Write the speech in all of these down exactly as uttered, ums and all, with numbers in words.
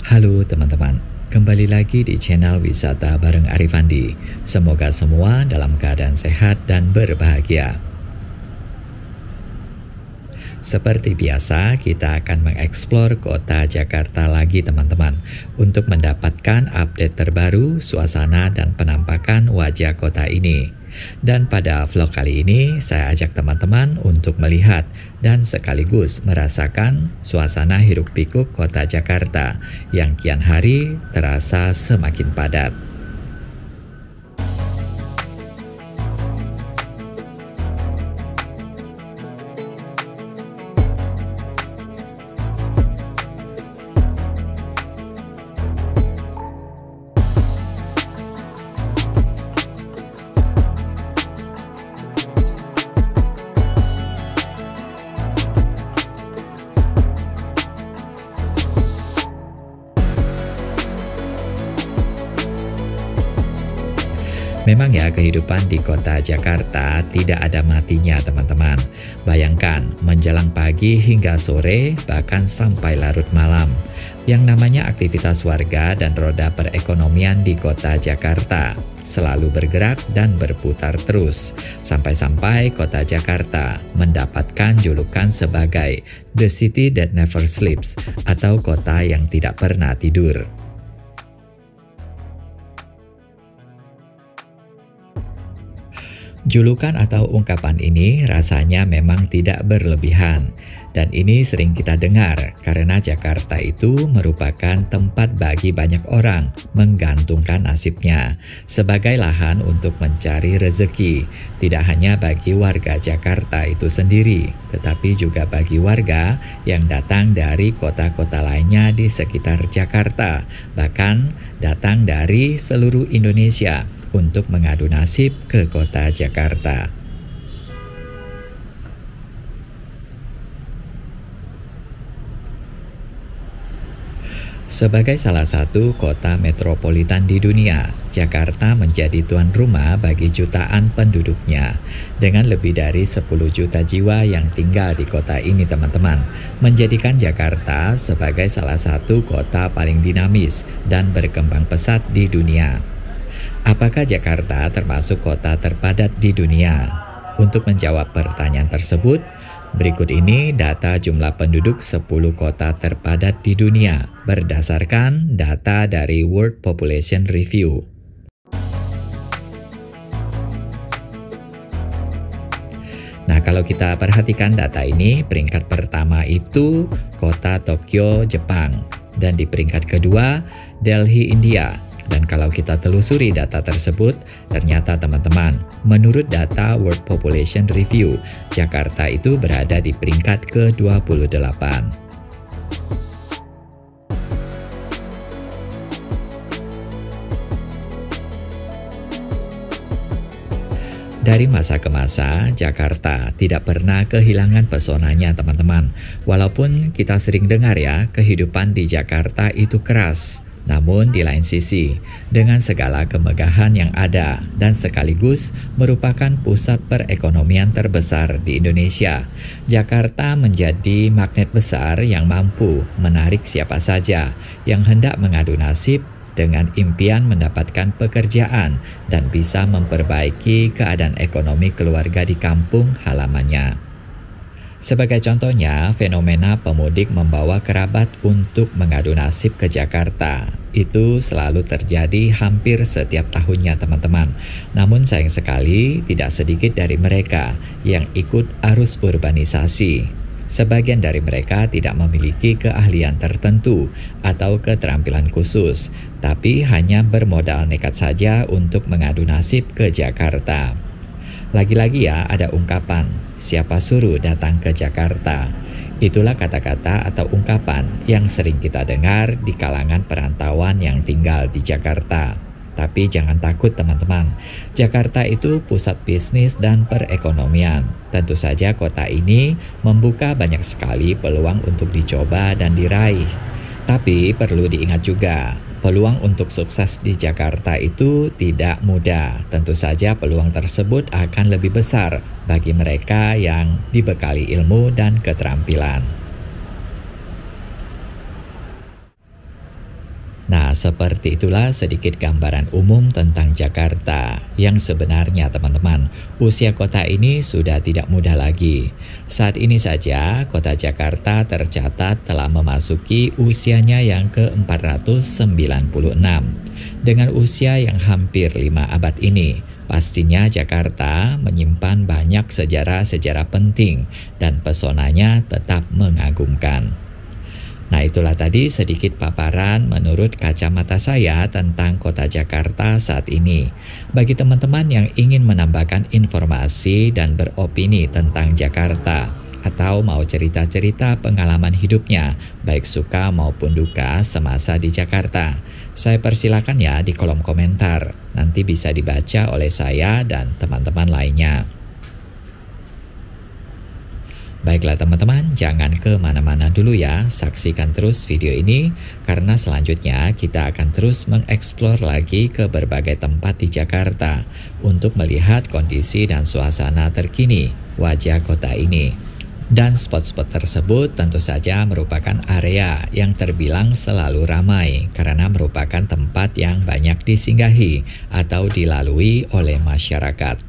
Halo teman-teman, kembali lagi di channel Wisata bareng Arifandi. Semoga semua dalam keadaan sehat dan berbahagia. Seperti biasa, kita akan mengeksplor kota Jakarta lagi teman-teman untuk mendapatkan update terbaru, suasana dan penampakan wajah kota ini. Dan pada vlog kali ini, saya ajak teman-teman untuk melihat dan sekaligus merasakan suasana hiruk-pikuk kota Jakarta yang kian hari terasa semakin padat. Memang ya, kehidupan di kota Jakarta tidak ada matinya teman-teman. Bayangkan, menjelang pagi hingga sore, bahkan sampai larut malam. Yang namanya aktivitas warga dan roda perekonomian di kota Jakarta selalu bergerak dan berputar terus. Sampai-sampai kota Jakarta mendapatkan julukan sebagai The City That Never Sleeps atau kota yang tidak pernah tidur. Julukan atau ungkapan ini rasanya memang tidak berlebihan, dan ini sering kita dengar karena Jakarta itu merupakan tempat bagi banyak orang menggantungkan nasibnya sebagai lahan untuk mencari rezeki, tidak hanya bagi warga Jakarta itu sendiri, tetapi juga bagi warga yang datang dari kota-kota lainnya di sekitar Jakarta, bahkan datang dari seluruh Indonesia untuk mengadu nasib ke kota Jakarta. Sebagai salah satu kota metropolitan di dunia, Jakarta menjadi tuan rumah bagi jutaan penduduknya. Dengan lebih dari sepuluh juta jiwa yang tinggal di kota ini teman-teman, menjadikan Jakarta sebagai salah satu kota paling dinamis dan berkembang pesat di dunia. Apakah Jakarta termasuk kota terpadat di dunia? Untuk menjawab pertanyaan tersebut, berikut ini data jumlah penduduk sepuluh kota terpadat di dunia berdasarkan data dari World Population Review. Nah, kalau kita perhatikan data ini, peringkat pertama itu kota Tokyo, Jepang, dan di peringkat kedua Delhi, India. Dan kalau kita telusuri data tersebut, ternyata teman-teman, menurut data World Population Review, Jakarta itu berada di peringkat ke dua puluh delapan. Dari masa ke masa, Jakarta tidak pernah kehilangan pesonanya teman-teman. Walaupun kita sering dengar ya, kehidupan di Jakarta itu keras. Namun di lain sisi, dengan segala kemegahan yang ada dan sekaligus merupakan pusat perekonomian terbesar di Indonesia, Jakarta menjadi magnet besar yang mampu menarik siapa saja yang hendak mengadu nasib dengan impian mendapatkan pekerjaan dan bisa memperbaiki keadaan ekonomi keluarga di kampung halamannya. Sebagai contohnya, fenomena pemudik membawa kerabat untuk mengadu nasib ke Jakarta. Itu selalu terjadi hampir setiap tahunnya teman-teman. Namun sayang sekali tidak sedikit dari mereka yang ikut arus urbanisasi. Sebagian dari mereka tidak memiliki keahlian tertentu atau keterampilan khusus, tapi hanya bermodal nekat saja untuk mengadu nasib ke Jakarta. Lagi-lagi ya, ada ungkapan, siapa suruh datang ke Jakarta. Itulah kata-kata atau ungkapan yang sering kita dengar di kalangan perantauan yang tinggal di Jakarta. Tapi jangan takut teman-teman, Jakarta itu pusat bisnis dan perekonomian. Tentu saja kota ini membuka banyak sekali peluang untuk dicoba dan diraih. Tapi perlu diingat juga, peluang untuk sukses di Jakarta itu tidak mudah. Tentu saja peluang tersebut akan lebih besar bagi mereka yang dibekali ilmu dan keterampilan. Nah, seperti itulah sedikit gambaran umum tentang Jakarta. Yang sebenarnya teman-teman, usia kota ini sudah tidak muda lagi. Saat ini saja, kota Jakarta tercatat telah memasuki usianya yang ke empat ratus sembilan puluh enam. Dengan usia yang hampir lima abad ini, pastinya Jakarta menyimpan banyak sejarah-sejarah penting dan pesonanya tetap mengagumkan. Nah, itulah tadi sedikit paparan menurut kacamata saya tentang kota Jakarta saat ini. Bagi teman-teman yang ingin menambahkan informasi dan beropini tentang Jakarta, atau mau cerita-cerita pengalaman hidupnya, baik suka maupun duka semasa di Jakarta, saya persilakan ya di kolom komentar. Nanti bisa dibaca oleh saya dan teman-teman lainnya. Baiklah teman-teman, jangan kemana-mana dulu ya, saksikan terus video ini karena selanjutnya kita akan terus mengeksplor lagi ke berbagai tempat di Jakarta untuk melihat kondisi dan suasana terkini wajah kota ini. Dan spot-spot tersebut tentu saja merupakan area yang terbilang selalu ramai karena merupakan tempat yang banyak disinggahi atau dilalui oleh masyarakat.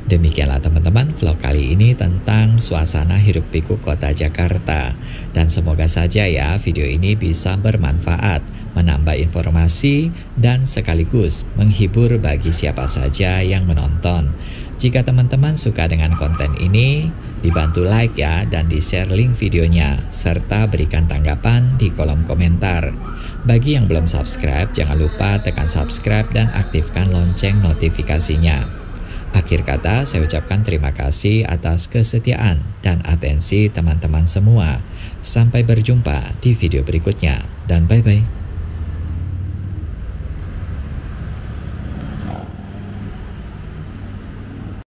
Demikianlah teman-teman vlog kali ini tentang suasana hiruk pikuk kota Jakarta. Dan semoga saja ya video ini bisa bermanfaat, menambah informasi, dan sekaligus menghibur bagi siapa saja yang menonton. Jika teman-teman suka dengan konten ini, dibantu like ya dan di-share link videonya, serta berikan tanggapan di kolom komentar. Bagi yang belum subscribe, jangan lupa tekan subscribe dan aktifkan lonceng notifikasinya. Akhir kata, saya ucapkan terima kasih atas kesetiaan dan atensi teman-teman semua. Sampai berjumpa di video berikutnya, dan bye-bye.